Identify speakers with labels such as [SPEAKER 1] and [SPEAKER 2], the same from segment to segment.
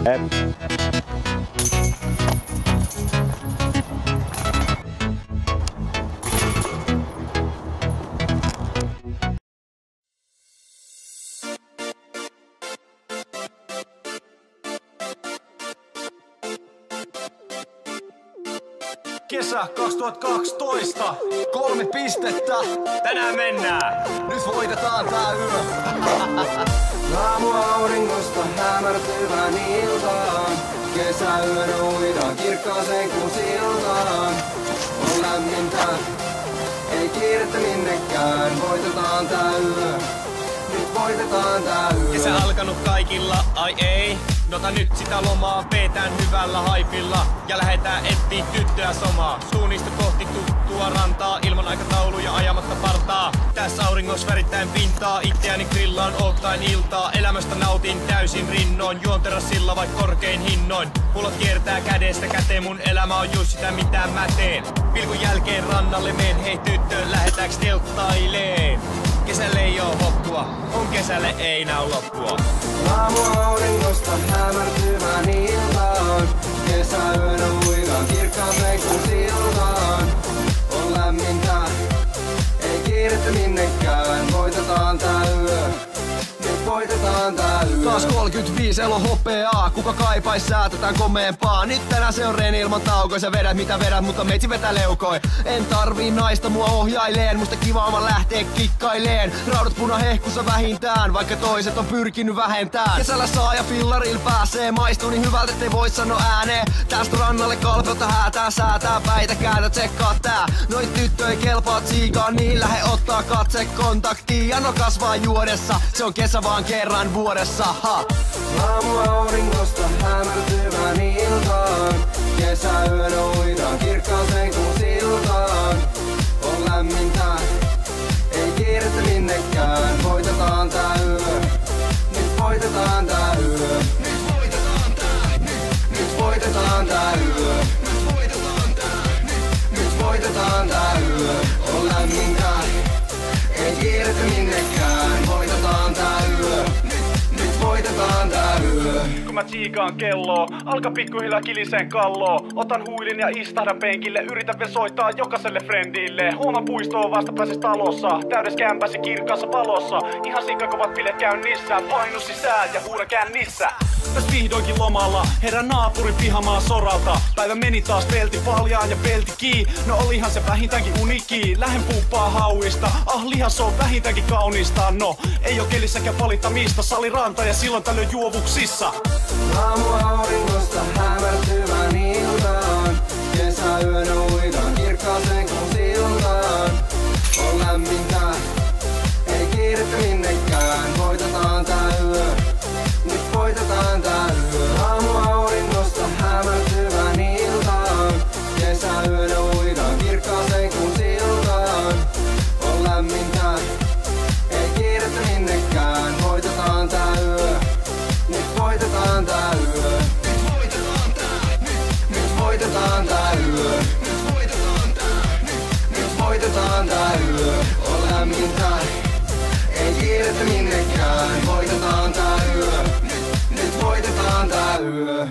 [SPEAKER 1] Kesä 2012, 3 pistettä.
[SPEAKER 2] Tänään mennään.
[SPEAKER 1] Nyt voitetaan tää yö.
[SPEAKER 3] Aamuauringosta hämärtyvään iltaan. Kesäyönä uidaan kirkkaaseen kuin siltaan. On lämmintä, ei kiirettä minnekään. Voitetaan tää yö. Nyt voitetaan tää yö.
[SPEAKER 2] Kesä alkanut kaikilla, ai ei. Nota nyt sitä lomaa, vetään hyvällä haipilla ja lähetään etsii tyttöä somaa. Suunnista kohti tuttua rantaa, ilman aikatauluja ajamatta partaa. Tässä auringos värittäen pintaa, itseäni grillaan odottaen iltaa. Elämästä nautin täysin rinnoin, juon terassilla vaik korkein hinnoin. Mullot kiertää kädestä käteen, mun elämä on just sitä mitä mä teen. Pilkun jälkeen rannalle meen, hei tyttö, lähetääks telttaileen? Kesälle ei oo hoppua, on kesälle ei näy loppua.
[SPEAKER 3] Aamuauringosta hämärtyvään iltaan. Kesäyönä uidaan kirkkaaseen kuin siltaan. On lämmintä, ei kiirettä minnekään. Voitetaan tää yö. Nyt voitetaan tää yö.
[SPEAKER 1] Taas 35 elo hopeaa, kuka kaipais säätetään komeempaa. Nyt tänään se on reeni ilman taukoja, sä vedät mitä vedät, mutta meitsi vetää leukoi. En tarvii naista mua ohjaileen, musta kivaama lähtee kikkaileen. Raudat punahehkussa vähintään, vaikka toiset on pyrkinyt vähentään. Kesällä saa ja fillaril pääsee, maistuu niin hyvältä ettei voi sanoa ääneen. Tästä rannalle kalpeutta häätää, säätää päitä, käätä, tsekkaa tää. Noit tyttö ei kelpaa tsiikaa, niin lähe ottaa katse kontaktiin. Ja no kasvaa juodessa, se on kesä vaan kerran vuodessa, ha.
[SPEAKER 3] Aamuauringosta hämärtyvään iltaan. Kesäyönä uidaan kirkkaaseen kuin siltaan. On lämmintä, ei kiirettä minnekään. Voitetaan tää yö. Nyt voitetaan tää yö. Nyt voitetaan tää. Nyt voitetaan tää yö. Nyt voitetaan tää. Nyt voitetaan tää yö. On lämmintä, ei kiirettä minnekään. Voitetaan tää yö. Nyt voitetaan tää yö.
[SPEAKER 4] Kun mä tsiikaan kelloa, alka pikkuhiljaa kiliseen kalloo. Otan huilin ja istahdan penkille, yritän vielä soittaa jokaiselle friendille. Huomaan puistoon vastapääses talossa, täydes kämpäsi kirkkaassa valossa. Ihan sikakovat bilet käynnissä, painu sisään ja huuda kännissä. Täs vihdoinkin lomalla, herän naapurin pihamaa soralta. Päivä meni taas pelti paljaan ja pelti kii. No olihan se vähintäänkin unikii. Lähen pumppaa hauista, lihas on vähintäänkin kaunista. No, ei oo kelissäkään valittamista, saliranta ja silloin tällöin juovuksissa.
[SPEAKER 3] Aamuauringosta hämärtyvään iltaan. Kesäyönä uidaan kirkkaaseen kuin siltaan. On lämmintä, ei kiirettä minnekään. Voitetaan tää yö. Nyt voitetaan tää yö. Aamuauringosta hämärtyvään iltaan. Kesäyönä uidaan kirkkaaseen kuin siltaan. On lämmintä, ei kiirettä minnekään. Voitetaan tää yö. Nyt voitetaan tää yö. Nyt voitetaan tää. Nyt voitetaan tää yö. Nyt voitetaan tää. Nyt voitetaan tää yö. On lämmintä, ei kiirettä minnekään. Voitetaan tää yö. Nyt voitetaan tää yö.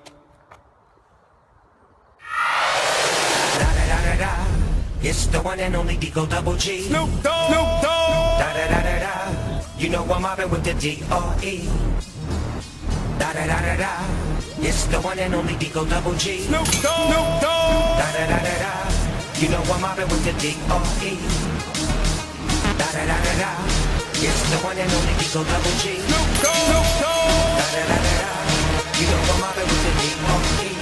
[SPEAKER 5] It's the one and only Digo Double G.
[SPEAKER 4] Snoop Dogg! Snoop Dogg!
[SPEAKER 5] Da da da da da. You know I'm mobbing with the D.R.E. Da da da da da. It's the one and only Digo Double G.
[SPEAKER 4] Snoop Dogg! Snoop Dogg!
[SPEAKER 5] Da da da da da. You know I'm mobbing with the D.R.E. Da da da da da. It's the one and only Digo Double G.
[SPEAKER 4] Snoop Dogg! Snoop Dogg!
[SPEAKER 5] Da da da da da. You know I'm mobbing with the D.R.E.